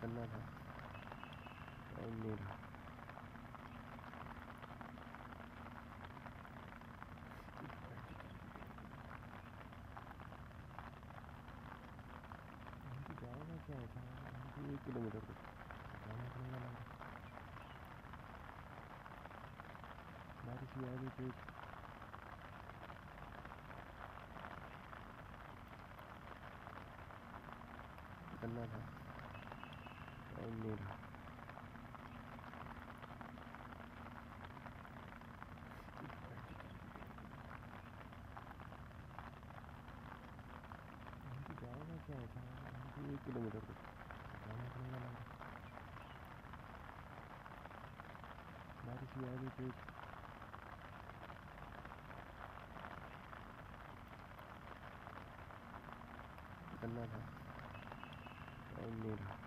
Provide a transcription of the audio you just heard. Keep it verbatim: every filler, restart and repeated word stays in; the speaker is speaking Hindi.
करना था, टाइम नहीं रहा। जाएगा क्या ऐसा, एक किलोमीटर तक जाना पड़ेगा लग रहा। बारिश भी आ रही थी, करना था, टाइम नहीं रहा। जाएगा क्या ऐसा, एक किलोमीटर तक जाना पड़ेगा लग रहा। बारिश भी आ रही थी, करना था, टाइम नहीं रहा।